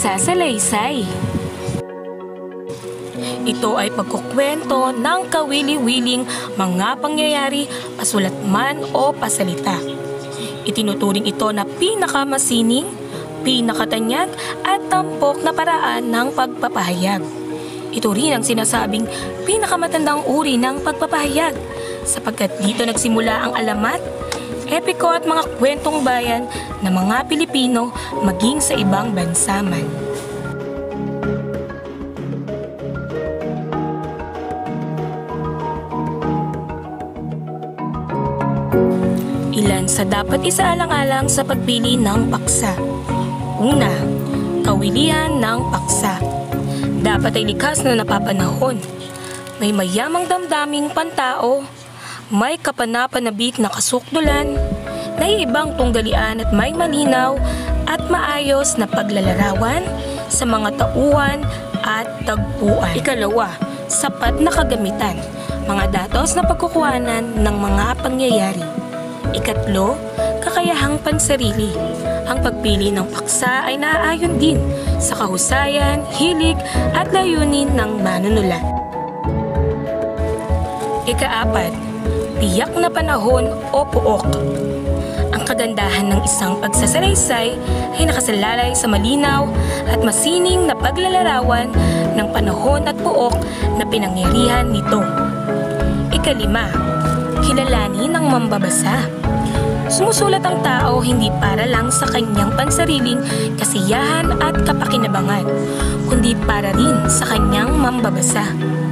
pagsasalaysay. Ito ay pagkukwento ng kawili-wiling mga pangyayari, pasulat man o pasalita. Itinuturing ito na pinakamasining, pinakatanyag at tampok na paraan ng pagpapahayag. Ito rin ang sinasabing pinakamatandang uri ng pagpapahayag sapagkat dito nagsimula ang alamat, epiko at mga kwentong bayan ng mga Pilipino maging sa ibang bansa man. Ilan sa dapat isaalang-alang sa pagpili ng paksa. Una, kawilian ng paksa. Dapat ay likas na napapanahon. May mayamang damdaming pantao, may kapanapanabik na kasukdulan, naiibang tunggalian at may malinaw at maayos na paglalarawan sa mga tauhan at tagpuan. Ikalawa, sapat na kagamitan, mga datos na pagkukuhanan ng mga pangyayari. Ikatlo, kakayahang pansarili. Ang pagpili ng paksa ay naaayon din sa kahusayan, hilig at layunin ng manunulat. Ikaapat, tiyak na panahon o puok. Ang kagandahan ng isang pagsasalaysay ay nakasalalay sa malinaw at masining na paglalarawan ng panahon at puok na pinangyarihan nito. Ikalima, kilalanin ng mambabasa. Sumusulat ang tao hindi para lang sa kanyang pansariling kasiyahan at kapakinabangan, kundi para rin sa kanyang mambabasa.